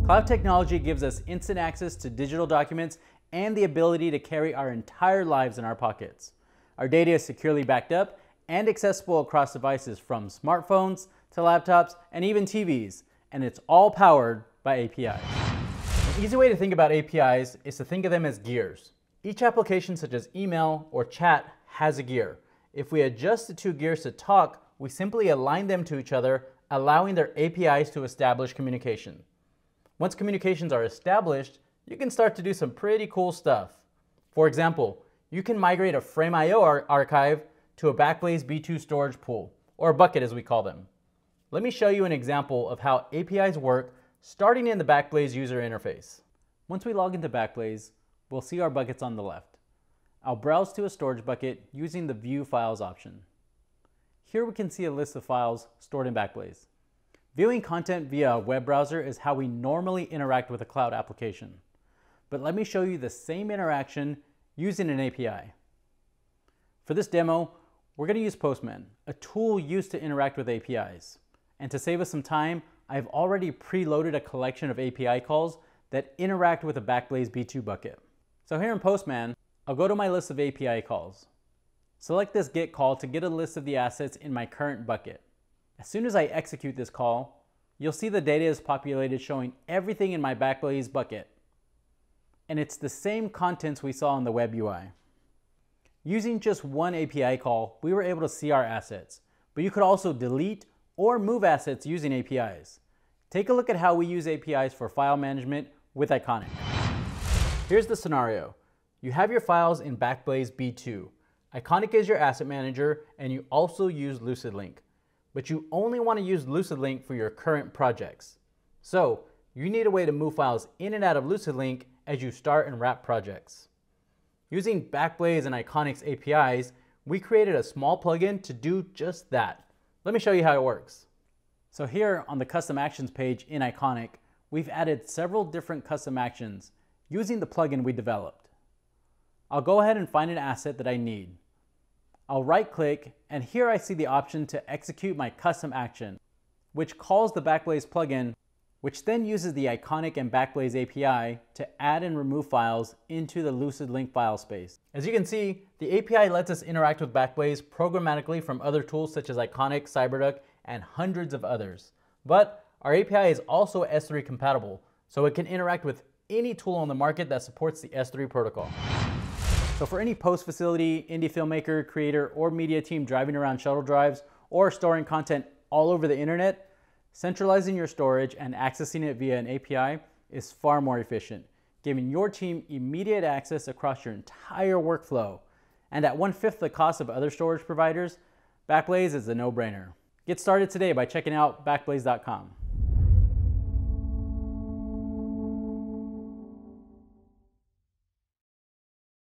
Cloud technology gives us instant access to digital documents and the ability to carry our entire lives in our pockets. Our data is securely backed up and accessible across devices from smartphones to laptops and even TVs, and it's all powered by APIs. An easy way to think about APIs is to think of them as gears. Each application, such as email or chat, has a gear. If we adjust the two gears to talk, we simply align them to each other, allowing their APIs to establish communication. Once communications are established, you can start to do some pretty cool stuff. For example, you can migrate a Frame.io archive to a Backblaze B2 storage pool, or a bucket as we call them. Let me show you an example of how APIs work, starting in the Backblaze user interface. Once we log into Backblaze, we'll see our buckets on the left. I'll browse to a storage bucket using the View Files option. Here we can see a list of files stored in Backblaze. Viewing content via a web browser is how we normally interact with a cloud application. But let me show you the same interaction using an API. For this demo, we're going to use Postman, a tool used to interact with APIs. And to save us some time, I've already preloaded a collection of API calls that interact with a Backblaze B2 bucket. So here in Postman, I'll go to my list of API calls. Select this get call to get a list of the assets in my current bucket. As soon as I execute this call, you'll see the data is populated showing everything in my Backblaze bucket. And it's the same contents we saw in the web UI. Using just one API call, we were able to see our assets, but you could also delete or move assets using APIs. Take a look at how we use APIs for file management with Iconic. Here's the scenario. You have your files in Backblaze B2. Iconic is your asset manager, and you also use LucidLink. But you only want to use LucidLink for your current projects. So you need a way to move files in and out of LucidLink as you start and wrap projects. Using Backblaze and Iconic's APIs, we created a small plugin to do just that. Let me show you how it works. So here on the custom actions page in Iconic, we've added several different custom actions using the plugin we developed. I'll go ahead and find an asset that I need. I'll right click, and here I see the option to execute my custom action, which calls the Backblaze plugin, which then uses the Iconic and Backblaze API to add and remove files into the LucidLink file space. As you can see, the API lets us interact with Backblaze programmatically from other tools such as Iconic, Cyberduck, and hundreds of others. But our API is also S3 compatible, so it can interact with any tool on the market that supports the S3 protocol. So for any post facility, indie filmmaker, creator, or media team driving around shuttle drives or storing content all over the internet, centralizing your storage and accessing it via an API is far more efficient, giving your team immediate access across your entire workflow. And at 1/5 the cost of other storage providers, Backblaze is a no-brainer. Get started today by checking out backblaze.com.